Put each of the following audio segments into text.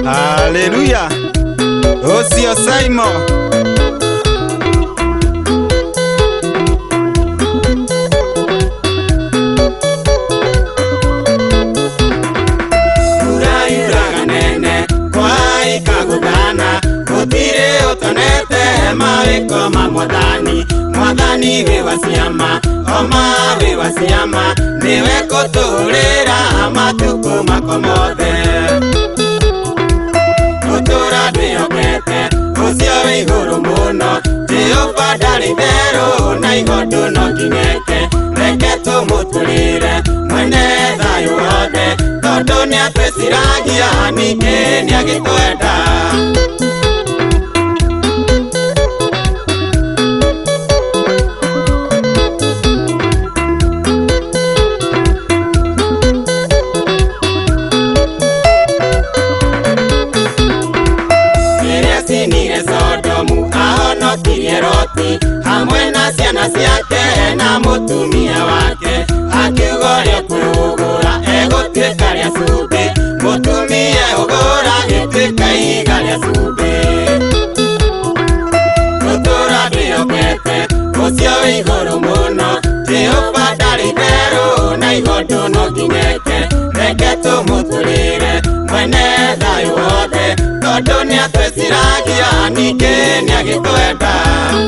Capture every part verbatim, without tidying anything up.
Hallelujah. Osio Simon. Maweko mamwadhani mwadhani wewasiama oma wewasiama niweko turira matuko makomothe utura ndiokete ucio wi iguru muno Jehova ndari theru na igondo no nginyeke reke tumuturire mwene thayu wothe tondu niatwiciragia ningĩ niagĩtwenda. Hamwe na ciana ciake na mutumia wake akiugoria kurugura egũtuĩka rĩa cumbĩ mutumia ũgũra gĩtuĩka ihiga rĩa cumbĩ gũtũra ndĩokete ũcio wĩ igũrũ mũno Jehova ndarĩ therũ na igondo no nginyeke reke tũmũtũrĩre mwene thayũ wothe tondũ nĩatwĩciragia ningĩ nĩagĩtwenda.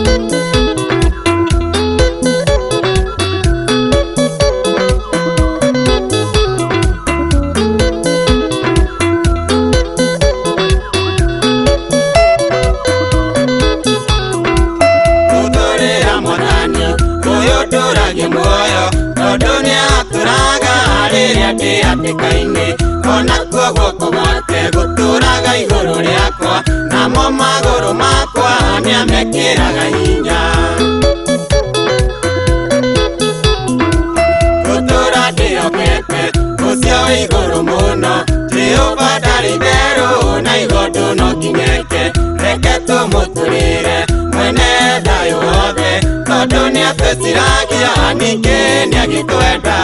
Atĩka-inĩ ona kuo guoko gwake gũtũraga igũrũ rĩakwa namo magũrũ makwa nĩamekĩraga hinya gũtũra ndĩokete ũcio wĩ igũrũ mũno Jehova ndarĩ therũ na igondo no nginyeke reke tũmũtũrĩre mwene thayũ wothe tondũ nĩatwĩciragia ningĩ nĩagĩtwenda.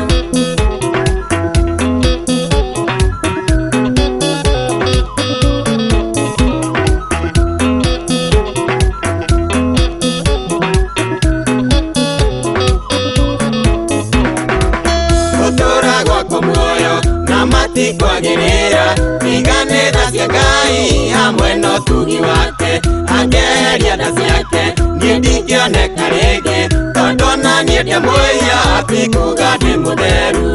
Kwagĩrĩra iganĩra cia Ngai hamwe na ũtugi wake angeheria nda ciake niĩ ndingĩoneka rĩngĩ tondũ ona niĩ ndĩamwĩhia atĩ kuga ndĩ mũtheru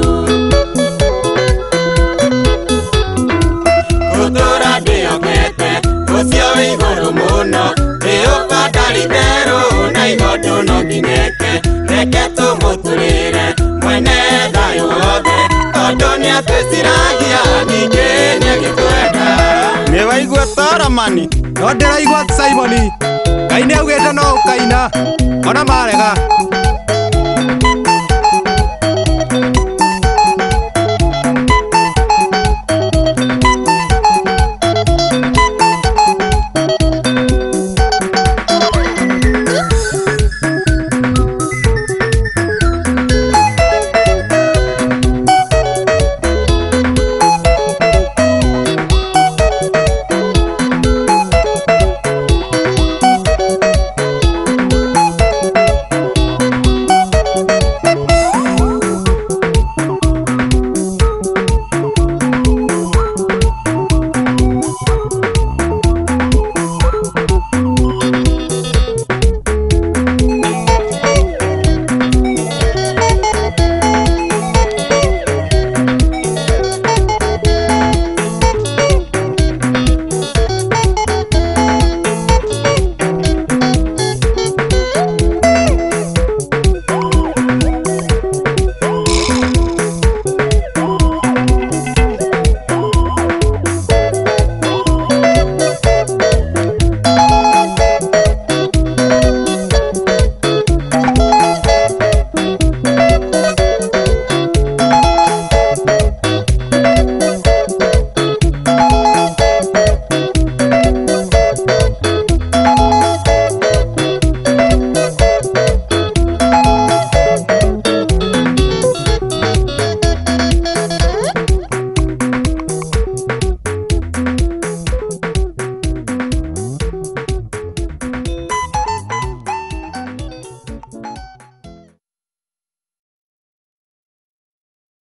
gũtũra ndĩokete ũcio wĩ igũrũ mũno Jehova ndarĩ therũ na igondo no nginyeke reke tũmũtũrĩre mwene thayũ wothe tondũ nĩatwĩciragia ningĩ nĩagĩtwenda. Nĩwaigua Taramani? No ndĩraigua Simoni. Ngai nĩaugĩte no ũkaina ona marega